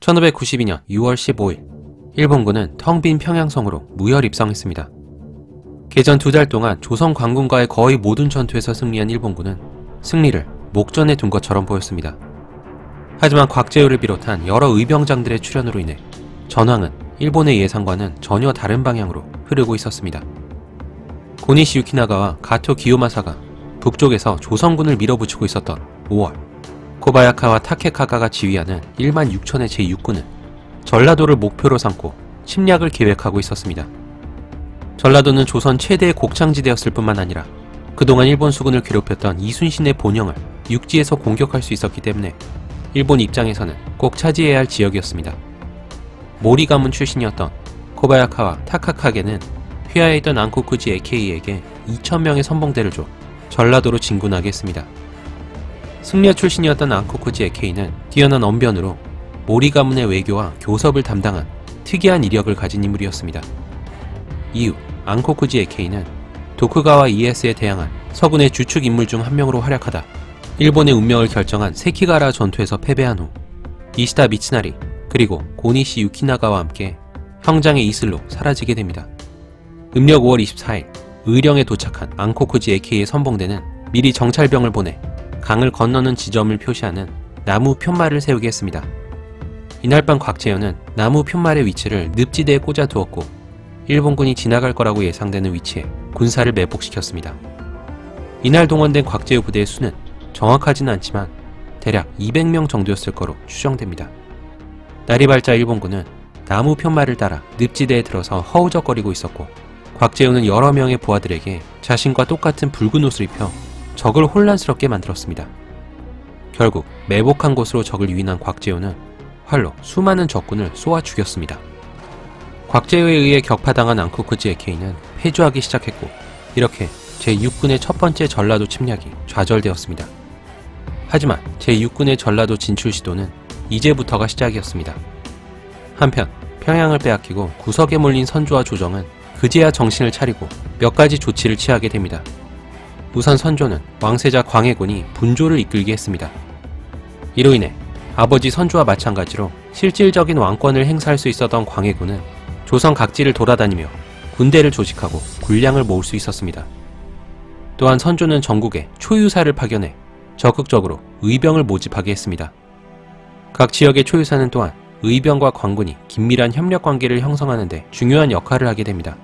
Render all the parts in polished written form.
1592년 6월 15일, 일본군은 텅 빈 평양성으로 무혈 입성했습니다. 개전 2달 동안 조선 관군과의 거의 모든 전투에서 승리한 일본군은 승리를 목전에 둔 것처럼 보였습니다. 하지만 곽재우를 비롯한 여러 의병장들의 출현으로 인해 전황은 일본의 예상과는 전혀 다른 방향으로 흐르고 있었습니다. 고니시 유키나가와 가토 기요마사가 북쪽에서 조선군을 밀어붙이고 있었던 5월, 코바야카와 타케카가가 지휘하는 1만 6천의 제6군은 전라도를 목표로 삼고 침략을 계획하고 있었습니다. 전라도는 조선 최대의 곡창지대였을 뿐만 아니라 그동안 일본 수군을 괴롭혔던 이순신의 본영을 육지에서 공격할 수 있었기 때문에 일본 입장에서는 꼭 차지해야 할 지역이었습니다. 모리 가문 출신이었던 코바야카와 타카카게는 휘하에 있던 안코쿠지 에케이에게 2,000명의 선봉대를 줘 전라도로 진군하게 했습니다. 승려 출신이었던 안코쿠지 에케이는 뛰어난 언변으로 모리 가문의 외교와 교섭을 담당한 특이한 이력을 가진 인물이었습니다. 이후 안코쿠지 에케이는 도쿠가와 이에스에 대항한 서군의 주축 인물 중 한 명으로 활약하다 일본의 운명을 결정한 세키가라 전투에서 패배한 후 이시다 미츠나리 그리고 고니시 유키나가와 함께 형장의 이슬로 사라지게 됩니다. 음력 5월 24일 의령에 도착한 안코쿠지 에케이의 선봉대는 미리 정찰병을 보내 강을 건너는 지점을 표시하는 나무 푯말을 세우게 했습니다. 이날 밤 곽재현은 나무 푯말의 위치를 늪지대에 꽂아 두었고 일본군이 지나갈 거라고 예상되는 위치에 군사를 매복시켰습니다. 이날 동원된 곽재우 부대의 수는 정확하지는 않지만 대략 200명 정도였을 거로 추정됩니다. 날이 밝자 일본군은 나무 푯말을 따라 늪지대에 들어서 허우적거리고 있었고 곽재우는 여러 명의 부하들에게 자신과 똑같은 붉은 옷을 입혀 적을 혼란스럽게 만들었습니다. 결국 매복한 곳으로 적을 유인한 곽재우는 활로 수많은 적군을 쏘아 죽였습니다. 곽재우에 의해 격파당한 안코쿠지 에케이는 패주하기 시작했고 이렇게 제6군의 첫 번째 전라도 침략이 좌절되었습니다. 하지만 제6군의 전라도 진출 시도는 이제부터가 시작이었습니다. 한편 평양을 빼앗기고 구석에 몰린 선조와 조정은 그제야 정신을 차리고 몇 가지 조치를 취하게 됩니다. 우선 선조는 왕세자 광해군이 분조를 이끌게 했습니다. 이로 인해 아버지 선조와 마찬가지로 실질적인 왕권을 행사할 수 있었던 광해군은 조선 각지를 돌아다니며 군대를 조직하고 군량을 모을 수 있었습니다. 또한 선조는 전국에 초유사를 파견해 적극적으로 의병을 모집하게 했습니다. 각 지역의 초유사는 또한 의병과 관군이 긴밀한 협력 관계를 형성하는 데 중요한 역할을 하게 됩니다.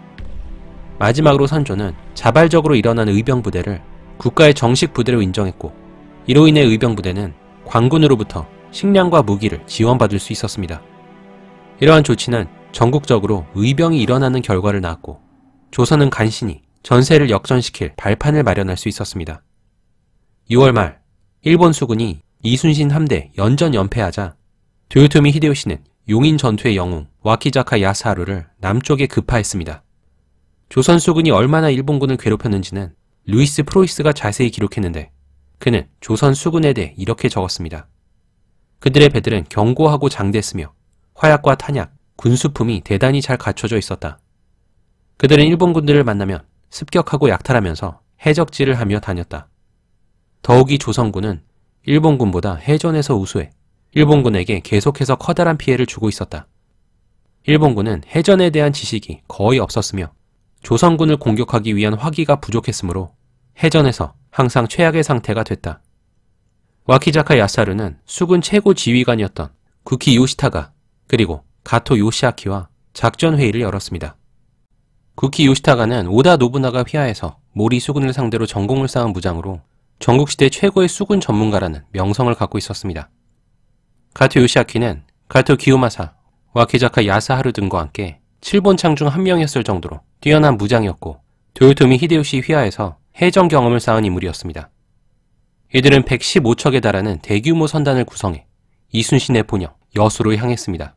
마지막으로 선조는 자발적으로 일어난 의병 부대를 국가의 정식 부대로 인정했고 이로 인해 의병 부대는 관군으로부터 식량과 무기를 지원받을 수 있었습니다. 이러한 조치는 전국적으로 의병이 일어나는 결과를 낳았고 조선은 간신히 전세를 역전시킬 발판을 마련할 수 있었습니다. 6월 말 일본 수군이 이순신 함대 연전 연패하자 도요토미 히데요시는 용인 전투의 영웅 와키자카 야스하루를 남쪽에 급파했습니다. 조선 수군이 얼마나 일본군을 괴롭혔는지는 루이스 프로이스가 자세히 기록했는데 그는 조선 수군에 대해 이렇게 적었습니다. 그들의 배들은 견고하고 장대했으며 화약과 탄약, 군수품이 대단히 잘 갖춰져 있었다. 그들은 일본군들을 만나면 습격하고 약탈하면서 해적질을 하며 다녔다. 더욱이 조선군은 일본군보다 해전에서 우수해 일본군에게 계속해서 커다란 피해를 주고 있었다. 일본군은 해전에 대한 지식이 거의 없었으며 조선군을 공격하기 위한 화기가 부족했으므로 해전에서 항상 최악의 상태가 됐다. 와키자카 야스하루는 수군 최고 지휘관이었던 구키 요시타가 그리고 가토 요시아키와 작전회의를 열었습니다. 구키 요시타가는 오다 노부나가 휘하에서 모리 수군을 상대로 전공을 쌓은 무장으로 전국시대 최고의 수군 전문가라는 명성을 갖고 있었습니다. 가토 요시아키는 가토 기요마사, 와키자카 야스하루 등과 함께 7본창 중 한 명이었을 정도로 뛰어난 무장이었고 도요토미 히데요시 휘하에서 해전 경험을 쌓은 인물이었습니다. 이들은 115척에 달하는 대규모 선단을 구성해 이순신의 본영 여수로 향했습니다.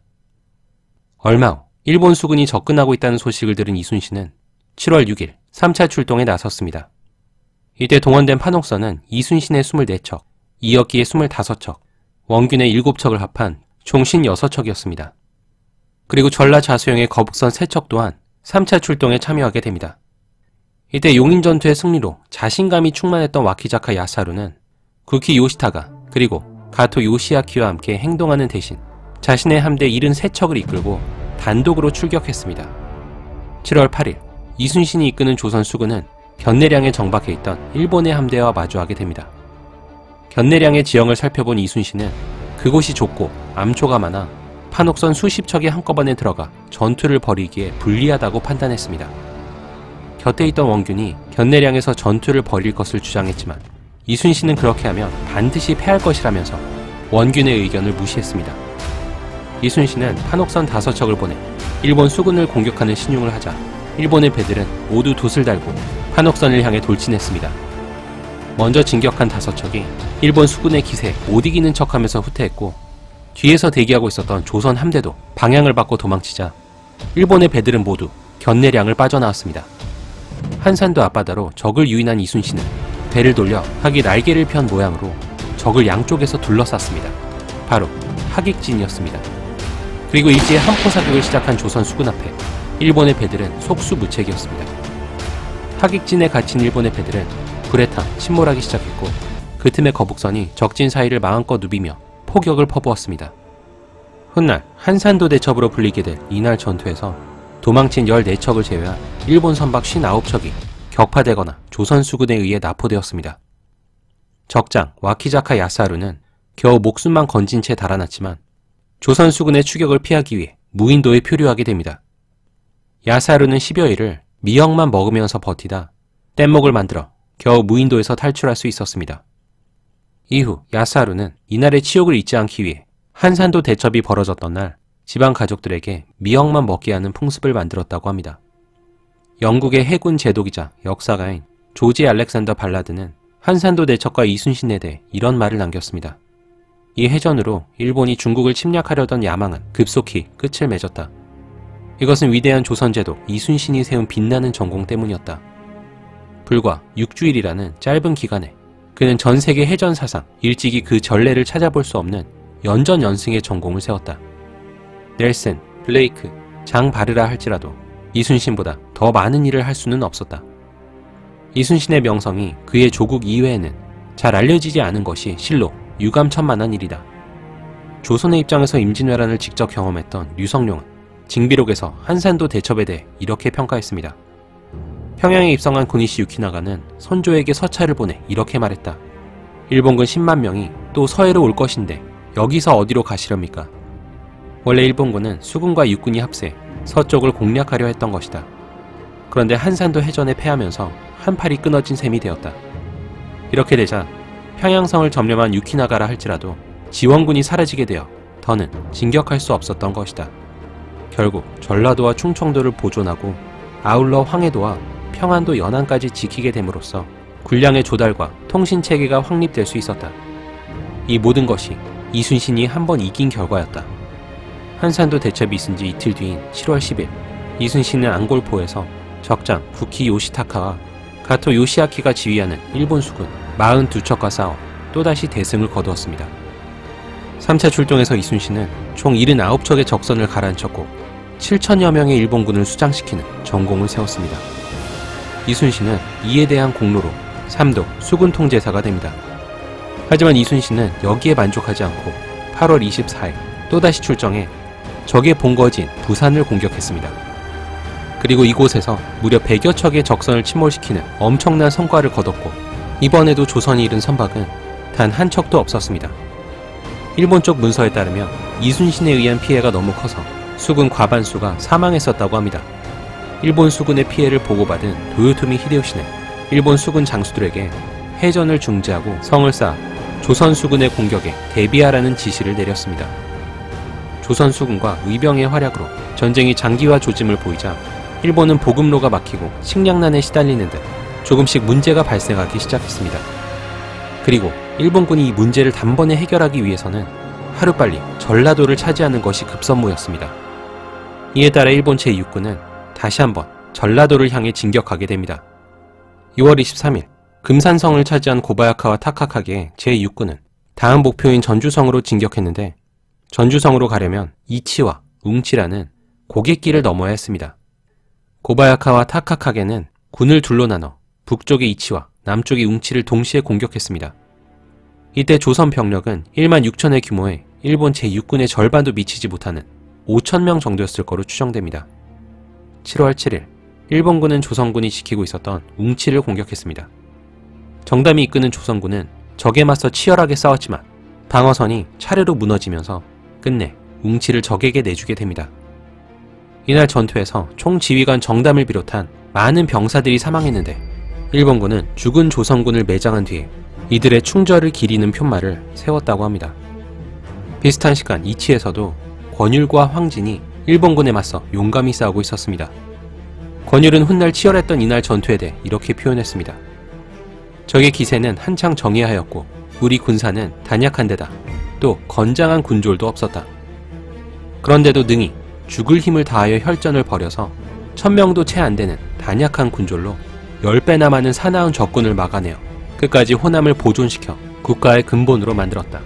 얼마 후 일본 수군이 접근하고 있다는 소식을 들은 이순신은 7월 6일 3차 출동에 나섰습니다. 이때 동원된 판옥선은 이순신의 24척, 이역기의 25척, 원균의 7척을 합한 총 56척이었습니다. 그리고 전라자수영의 거북선 3척 또한 3차 출동에 참여하게 됩니다. 이때 용인전투의 승리로 자신감이 충만했던 와키자카 야스하루는 구키 요시타가 그리고 가토 요시아키와 함께 행동하는 대신 자신의 함대 73척을 이끌고 단독으로 출격했습니다. 7월 8일 이순신이 이끄는 조선 수군은 견내량에 정박해 있던 일본의 함대와 마주하게 됩니다. 견내량의 지형을 살펴본 이순신은 그곳이 좁고 암초가 많아 판옥선 수십 척이 한꺼번에 들어가 전투를 벌이기에 불리하다고 판단했습니다. 곁에 있던 원균이 견내량에서 전투를 벌일 것을 주장했지만 이순신은 그렇게 하면 반드시 패할 것이라면서 원균의 의견을 무시했습니다. 이순신은 판옥선 5척을 보내 일본 수군을 공격하는 신용을 하자 일본의 배들은 모두 돛을 달고 판옥선을 향해 돌진했습니다. 먼저 진격한 5척이 일본 수군의 기세에 못 이기는 척하면서 후퇴했고 뒤에서 대기하고 있었던 조선 함대도 방향을 바꿔 도망치자 일본의 배들은 모두 견내량을 빠져나왔습니다. 한산도 앞바다로 적을 유인한 이순신은 배를 돌려 학이 날개를 편 모양으로 적을 양쪽에서 둘러쌌습니다. 바로 하객진이었습니다. 그리고 일제히 함포 사격을 시작한 조선 수군 앞에 일본의 배들은 속수무책이었습니다. 하객진에 갇힌 일본의 배들은 불에 타 침몰하기 시작했고 그 틈에 거북선이 적진 사이를 마음껏 누비며 포격을 퍼부었습니다. 훗날 한산도 대첩으로 불리게 된 이날 전투에서 도망친 14척을 제외한 일본 선박 59척이 격파되거나 조선 수군에 의해 납포되었습니다. 적장 와키자카 야스하루는 겨우 목숨만 건진 채 달아났지만 조선 수군의 추격을 피하기 위해 무인도에 표류하게 됩니다. 야스하루는 10여일을 미역만 먹으면서 버티다 뗏목을 만들어 겨우 무인도에서 탈출할 수 있었습니다. 이후 야스하루는 이날의 치욕을 잊지 않기 위해 한산도 대첩이 벌어졌던 날 지방 가족들에게 미역만 먹게 하는 풍습을 만들었다고 합니다. 영국의 해군 제독이자 역사가인 조지 알렉산더 발라드는 한산도 대첩과 이순신에 대해 이런 말을 남겼습니다. 이 해전으로 일본이 중국을 침략하려던 야망은 급속히 끝을 맺었다. 이것은 위대한 조선제독 이순신이 세운 빛나는 전공 때문이었다. 불과 6주일이라는 짧은 기간에 그는 전 세계 해전 사상 일찍이 그 전례를 찾아볼 수 없는 연전연승의 전공을 세웠다. 넬슨, 블레이크, 장 바르라 할지라도 이순신보다 더 많은 일을 할 수는 없었다. 이순신의 명성이 그의 조국 이외에는 잘 알려지지 않은 것이 실로 유감천만한 일이다. 조선의 입장에서 임진왜란을 직접 경험했던 류성룡은 징비록에서 한산도 대첩에 대해 이렇게 평가했습니다. 평양에 입성한 고니시 유키나가는 선조에게 서찰을 보내 이렇게 말했다. 일본군 10만 명이 또 서해로 올 것인데 여기서 어디로 가시렵니까? 원래 일본군은 수군과 육군이 합세 서쪽을 공략하려 했던 것이다. 그런데 한산도 해전에 패하면서 한 팔이 끊어진 셈이 되었다. 이렇게 되자 평양성을 점령한 유키나가라 할지라도 지원군이 사라지게 되어 더는 진격할 수 없었던 것이다. 결국 전라도와 충청도를 보존하고 아울러 황해도와 평안도 연안까지 지키게 됨으로써 군량의 조달과 통신체계가 확립될 수 있었다. 이 모든 것이 이순신이 한 번 이긴 결과였다. 한산도 대첩이 있은 지 이틀 뒤인 7월 10일 이순신은 앙골포에서 적장 부키 요시타카와 가토 요시아키가 지휘하는 일본 수군 42척과 싸워 또다시 대승을 거두었습니다. 3차 출동에서 이순신은 총 79척의 적선을 가라앉혔고 7천여 명의 일본군을 수장시키는 전공을 세웠습니다. 이순신은 이에 대한 공로로 3도 수군 통제사가 됩니다. 하지만 이순신은 여기에 만족하지 않고 8월 24일 또다시 출정해 적의 본거지인 부산을 공격했습니다. 그리고 이곳에서 무려 100여 척의 적선을 침몰시키는 엄청난 성과를 거뒀고 이번에도 조선이 잃은 선박은 단 한 척도 없었습니다. 일본 쪽 문서에 따르면 이순신에 의한 피해가 너무 커서 수군 과반수가 사망했었다고 합니다. 일본 수군의 피해를 보고받은 도요토미 히데요시는 일본 수군 장수들에게 해전을 중지하고 성을 쌓아 조선 수군의 공격에 대비하라는 지시를 내렸습니다. 조선 수군과 의병의 활약으로 전쟁이 장기화 조짐을 보이자 일본은 보급로가 막히고 식량난에 시달리는 등 조금씩 문제가 발생하기 시작했습니다. 그리고 일본군이 이 문제를 단번에 해결하기 위해서는 하루빨리 전라도를 차지하는 것이 급선무였습니다. 이에 따라 일본 제6군은 다시 한번 전라도를 향해 진격하게 됩니다. 6월 23일 금산성을 차지한 고바야카와 타카카게의 제6군은 다음 목표인 전주성으로 진격했는데 전주성으로 가려면 이치와 웅치라는 고갯길을 넘어야 했습니다. 고바야카와 타카카게는 군을 둘로 나눠 북쪽의 이치와 남쪽의 웅치를 동시에 공격했습니다. 이때 조선 병력은 1만 6천의 규모의 일본 제6군의 절반도 미치지 못하는 5,000명 정도였을 거로 추정됩니다. 7월 7일, 일본군은 조선군이 지키고 있었던 웅치를 공격했습니다. 정담이 이끄는 조선군은 적에 맞서 치열하게 싸웠지만 방어선이 차례로 무너지면서 끝내 웅치를 적에게 내주게 됩니다. 이날 전투에서 총지휘관 정담을 비롯한 많은 병사들이 사망했는데 일본군은 죽은 조선군을 매장한 뒤에 이들의 충절을 기리는 푯말을 세웠다고 합니다. 비슷한 시간 이치에서도 권율과 황진이 일본군에 맞서 용감히 싸우고 있었습니다. 권율은 훗날 치열했던 이날 전투에 대해 이렇게 표현했습니다. 적의 기세는 한창 정예하였고 우리 군사는 단약한 데다 또 건장한 군졸도 없었다. 그런데도 능히 죽을 힘을 다하여 혈전을 벌여서 1000명도 채 안되는 단약한 군졸로 10배나 많은 사나운 적군을 막아내어 끝까지 호남을 보존시켜 국가의 근본으로 만들었다.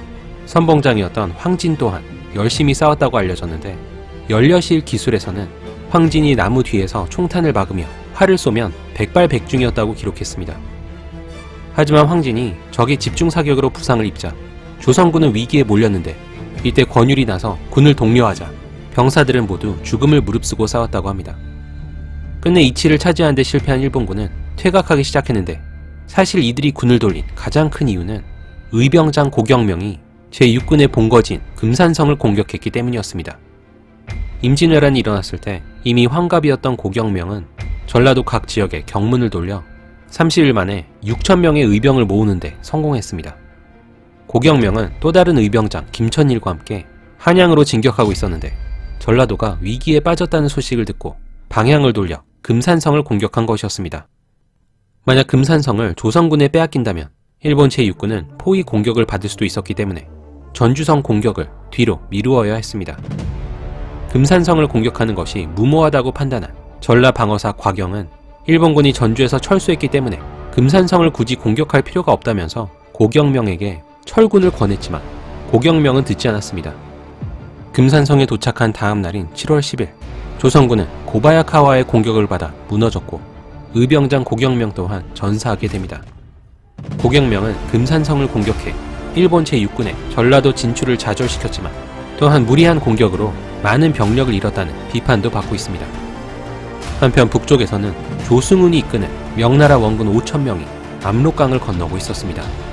선봉장이었던 황진 또한 열심히 싸웠다고 알려졌는데 열려시일 기술에서는 황진이 나무 뒤에서 총탄을 막으며 활을 쏘면 백발백중이었다고 기록했습니다. 하지만 황진이 적의 집중사격으로 부상을 입자 조선군은 위기에 몰렸는데 이때 권율이 나서 군을 독려하자 병사들은 모두 죽음을 무릅쓰고 싸웠다고 합니다. 끝내 이치를 차지하는 데 실패한 일본군은 퇴각하기 시작했는데 사실 이들이 군을 돌린 가장 큰 이유는 의병장 고경명이 제6군의 본거지인 금산성을 공격했기 때문이었습니다. 임진왜란이 일어났을 때 이미 환갑이었던 고경명은 전라도 각 지역에 경문을 돌려 30일 만에 6,000명의 의병을 모으는데 성공했습니다. 고경명은 또 다른 의병장 김천일과 함께 한양으로 진격하고 있었는데 전라도가 위기에 빠졌다는 소식을 듣고 방향을 돌려 금산성을 공격한 것이었습니다. 만약 금산성을 조선군에 빼앗긴다면 일본 제6군은 포위 공격을 받을 수도 있었기 때문에 전주성 공격을 뒤로 미루어야 했습니다. 금산성을 공격하는 것이 무모하다고 판단한 전라 방어사 곽영은 일본군이 전주에서 철수했기 때문에 금산성을 굳이 공격할 필요가 없다면서 고경명에게 철군을 권했지만 고경명은 듣지 않았습니다. 금산성에 도착한 다음 날인 7월 10일 조선군은 고바야카와의 공격을 받아 무너졌고 의병장 고경명 또한 전사하게 됩니다. 고경명은 금산성을 공격해 일본 제6군의 전라도 진출을 좌절시켰지만 또한 무리한 공격으로 많은 병력을 잃었다는 비판도 받고 있습니다. 한편 북쪽에서는 조승훈이 이끄는 명나라 원군 5,000명이 압록강을 건너고 있었습니다.